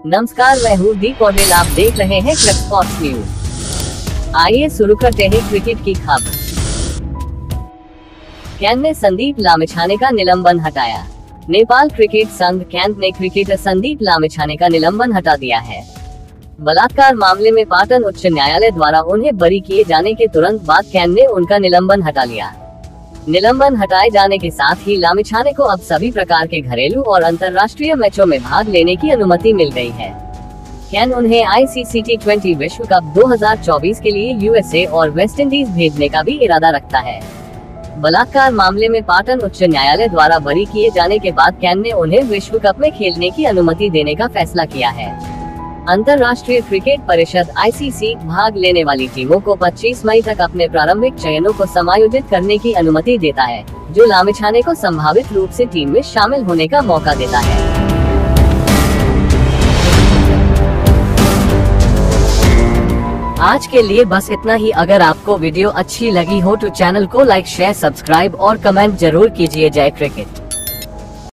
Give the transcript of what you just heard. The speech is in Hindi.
नमस्कार, मैं हूँ दीप और आप देख रहे हैं क्रिक स्पोर्ट्स न्यूज। आइए शुरू करते हैं क्रिकेट की खबर। कैन ने संदीप लामिछाने का निलंबन हटाया। नेपाल क्रिकेट संघ कैन ने क्रिकेटर संदीप लामिछाने का निलंबन हटा दिया है। बलात्कार मामले में पाटन उच्च न्यायालय द्वारा उन्हें बरी किए जाने के तुरंत बाद कैन ने उनका निलंबन हटा लिया। निलंबन हटाए जाने के साथ ही लामिछाने को अब सभी प्रकार के घरेलू और अंतर्राष्ट्रीय मैचों में भाग लेने की अनुमति मिल गई है। कैन उन्हें आईसीसी T20 विश्व कप 2024 के लिए यूएसए और वेस्टइंडीज भेजने का भी इरादा रखता है। बलात्कार मामले में पाटन उच्च न्यायालय द्वारा बरी किए जाने के बाद कैन ने उन्हें विश्व कप में खेलने की अनुमति देने का फैसला किया है। अंतर्राष्ट्रीय क्रिकेट परिषद आईसीसी भाग लेने वाली टीमों को 25 मई तक अपने प्रारंभिक चयनों को समायोजित करने की अनुमति देता है, जो लामिछाने को संभावित रूप से टीम में शामिल होने का मौका देता है। आज के लिए बस इतना ही। अगर आपको वीडियो अच्छी लगी हो तो चैनल को लाइक, शेयर, सब्सक्राइब और कमेंट जरूर कीजिए। जय क्रिकेट।